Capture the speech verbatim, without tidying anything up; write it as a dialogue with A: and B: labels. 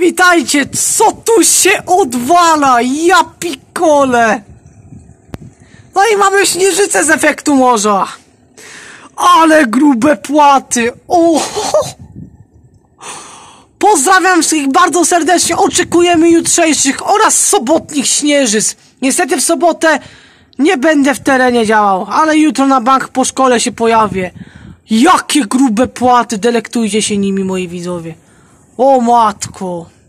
A: Witajcie, co tu się odwala? Ja pikole! No i mamy śnieżycę z efektu morza. Ale grube płaty. O! Pozdrawiam wszystkich bardzo serdecznie. Oczekujemy jutrzejszych oraz sobotnich śnieżyc. Niestety w sobotę nie będę w terenie działał, ale jutro na bank po szkole się pojawię. Jakie grube płaty, delektujcie się nimi, moi widzowie. O matko.